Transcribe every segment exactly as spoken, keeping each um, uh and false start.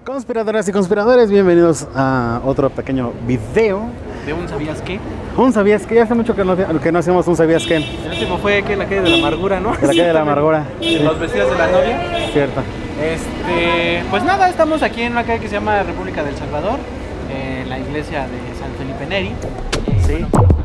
Conspiradoras y conspiradores, bienvenidos a otro pequeño video. ¿De un sabías qué? Un sabías que ya hace mucho que no, que no hacemos un sabías qué. El último fue que en la calle de la amargura, ¿no? De la calle de la amargura. Sí. Los vestidos de la novia. Cierto. Este, pues nada, estamos aquí en una calle que se llama República del Salvador, en la iglesia de San Felipe Neri. Sí.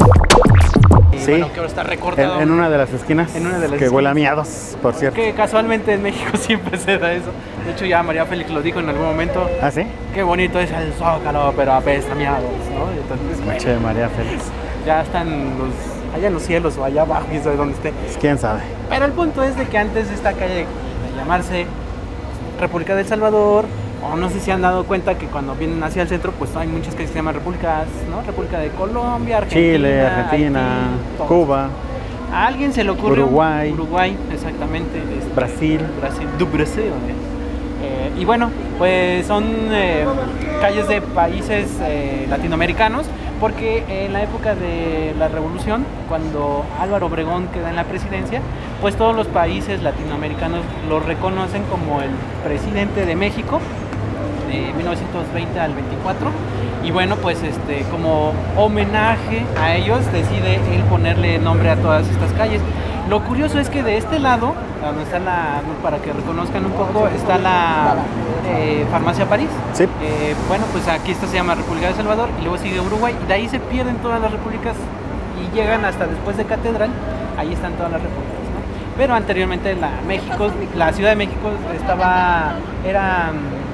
Y Sí. bueno, que ahora está recortado. En, en una de las esquinas. En una de las que esquinas. huele a miados, por cierto. Que casualmente en México siempre se da eso. De hecho, ya María Félix lo dijo en algún momento. ¿Ah, sí? Qué bonito es el Zócalo, pero apesta miados, ¿no? Entonces, Noche de María Félix. ya están los, allá en los cielos o allá abajo, y sabe dónde esté. Pues, quién sabe. Pero el punto es de que antes de esta calle de llamarse República del Salvador, o no sé si han dado cuenta que cuando vienen hacia el centro, pues hay muchas calles que se llaman repúblicas, ¿no? República de Colombia, Argentina, Chile, Argentina, Haití, todos. Cuba, A alguien se le ocurrió. Uruguay. Uruguay, exactamente. este, Brasil. Brasil, du Brasil. eh. Eh, y bueno, pues son eh, calles de países eh, latinoamericanos, porque en la época de la revolución, cuando Álvaro Obregón queda en la presidencia, pues todos los países latinoamericanos lo reconocen como el presidente de México de mil novecientos veinte al veinticuatro. Y bueno, pues este, como homenaje a ellos decide él ponerle nombre a todas estas calles. Lo curioso es que de este lado, donde está la, para que reconozcan un poco, está la eh, Farmacia París. Sí. Eh, bueno, pues aquí esta se llama República de Salvador y luego sigue Uruguay. Y de ahí se pierden todas las repúblicas y llegan hasta después de Catedral. Ahí están todas las repúblicas, ¿no? Pero anteriormente la México, la Ciudad de México estaba, era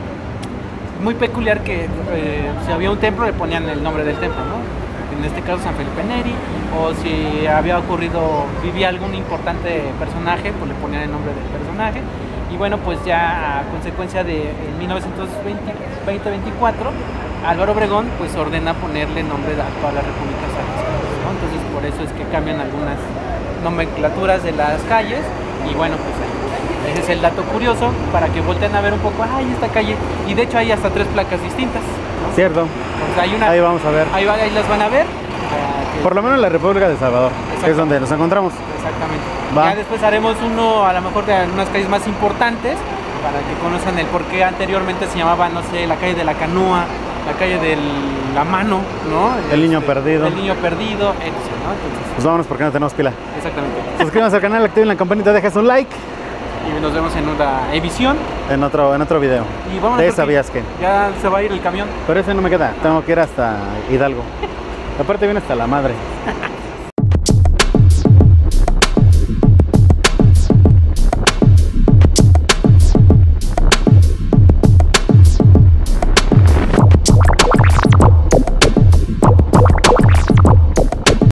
muy peculiar que eh, si había un templo le ponían el nombre del templo, ¿no? En este caso San Felipe Neri, o si había ocurrido, vivía algún importante personaje, pues le ponían el nombre del personaje. Y bueno, pues ya a consecuencia de en mil novecientos veinte veinticuatro, Álvaro Obregón pues ordena ponerle nombre a todas las repúblicas a las calles, ¿no? Entonces por eso es que cambian algunas nomenclaturas de las calles. Y bueno, pues ahí, ese es el dato curioso para que volteen a ver un poco, ay, esta calle, y de hecho hay hasta tres placas distintas, ¿no? Cierto. Entonces, hay una, Ahí vamos a ver. Ahí, va, ahí las van a ver. para que- Por lo menos en la República de Salvador, que es donde nos encontramos. Exactamente. Va. Ya después haremos uno a lo mejor de algunas calles más importantes para que conozcan el por qué anteriormente se llamaba, no sé, la calle de la canoa, la calle de la mano, ¿no? El niño Este, perdido. El niño perdido, etcétera, ¿no? Entonces, Pues vámonos porque no tenemos pila. exactamente. Suscríbanse al canal, activen la campanita, dejen un like Y nos vemos en una edición. en otro, en otro video. Y vamos De sabías que. Ya se va a ir el camión. Pero ese no me queda, tengo que ir hasta Hidalgo. Aparte viene hasta la madre.